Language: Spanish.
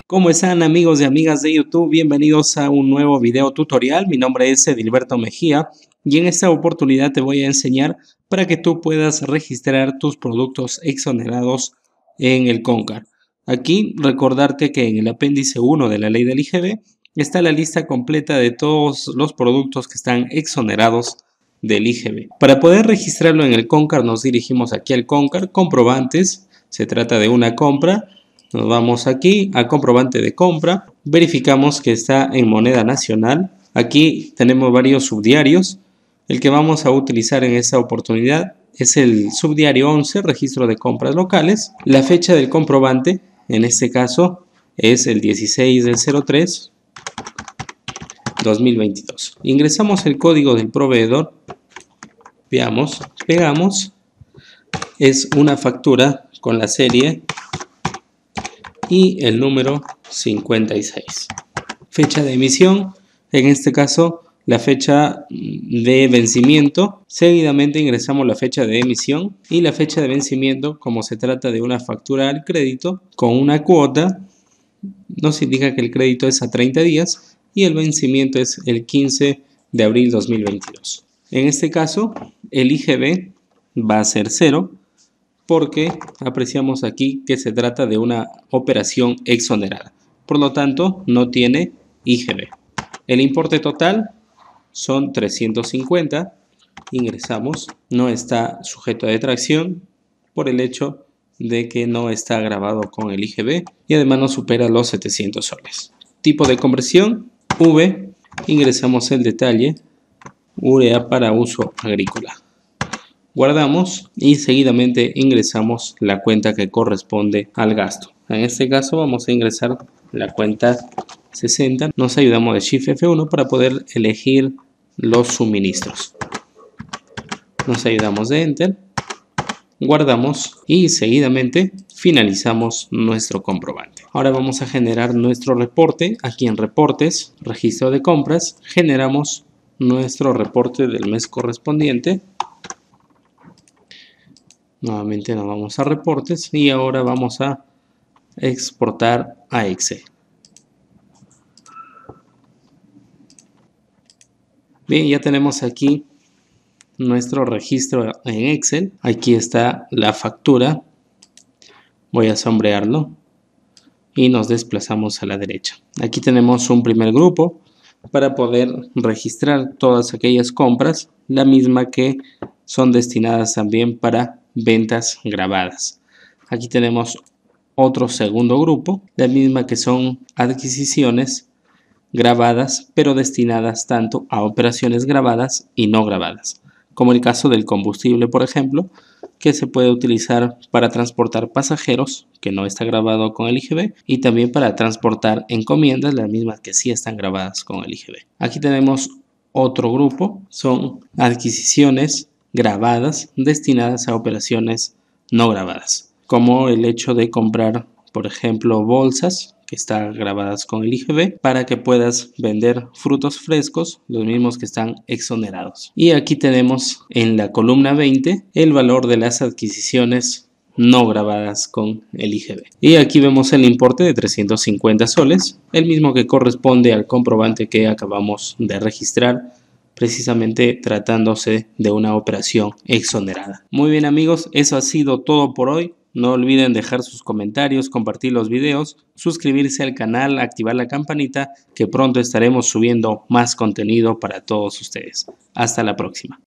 ¿Cómo están amigos y amigas de YouTube? Bienvenidos a un nuevo video tutorial. Mi nombre es Edilberto Mejía y en esta oportunidad te voy a enseñar para que tú puedas registrar tus productos exonerados en el Concar. Aquí recordarte que en el apéndice 1 de la ley del IGB está la lista completa de todos los productos que están exonerados del IGB. Para poder registrarlo en el Concar nos dirigimos aquí al Concar, comprobantes, se trata de una compra. Nos vamos aquí a comprobante de compra, verificamos que está en moneda nacional. Aquí tenemos varios subdiarios. El que vamos a utilizar en esta oportunidad es el subdiario 11, registro de compras locales. La fecha del comprobante, en este caso, es el 16 del 03 2022. Ingresamos el código del proveedor, veamos, pegamos, es una factura con la serie y el número 56. Fecha de emisión, en este caso la fecha de vencimiento. Seguidamente ingresamos la fecha de emisión y la fecha de vencimiento, como se trata de una factura al crédito con una cuota, nos indica que el crédito es a 30 días y el vencimiento es el 15 de abril 2022. En este caso el IGB va a ser 0, porque apreciamos aquí que se trata de una operación exonerada. Por lo tanto, no tiene IGB. El importe total son 350. Ingresamos. No está sujeto a detracción por el hecho de que no está grabado con el IGB y además no supera los 700 soles. Tipo de conversión, V. Ingresamos el detalle, urea para uso agrícola. Guardamos y seguidamente ingresamos la cuenta que corresponde al gasto. En este caso vamos a ingresar la cuenta 60. Nos ayudamos de Shift F1 para poder elegir los suministros. Nos ayudamos de Enter. Guardamos y seguidamente finalizamos nuestro comprobante. Ahora vamos a generar nuestro reporte. Aquí en reportes, registro de compras, generamos nuestro reporte del mes correspondiente. Nuevamente nos vamos a reportes y ahora vamos a exportar a Excel. Bien, ya tenemos aquí nuestro registro en Excel. Aquí está la factura. Voy a sombrearlo y nos desplazamos a la derecha. Aquí tenemos un primer grupo para poder registrar todas aquellas compras, la misma que son destinadas también para ventas grabadas. Aquí tenemos otro segundo grupo, la misma que son adquisiciones grabadas, pero destinadas tanto a operaciones grabadas y no grabadas, como el caso del combustible, por ejemplo, que se puede utilizar para transportar pasajeros, que no está grabado con el IGB, y también para transportar encomiendas, las mismas que sí están grabadas con el IGB. Aquí tenemos otro grupo, son adquisiciones grabadas destinadas a operaciones no grabadas, como el hecho de comprar, por ejemplo, bolsas que están grabadas con el IGB para que puedas vender frutos frescos, los mismos que están exonerados. Y aquí tenemos en la columna 20 el valor de las adquisiciones no grabadas con el IGB. Y aquí vemos el importe de 350 soles, el mismo que corresponde al comprobante que acabamos de registrar, precisamente tratándose de una operación exonerada. Muy bien amigos, eso ha sido todo por hoy. No olviden dejar sus comentarios, compartir los videos, suscribirse al canal, activar la campanita, que pronto estaremos subiendo más contenido para todos ustedes. Hasta la próxima.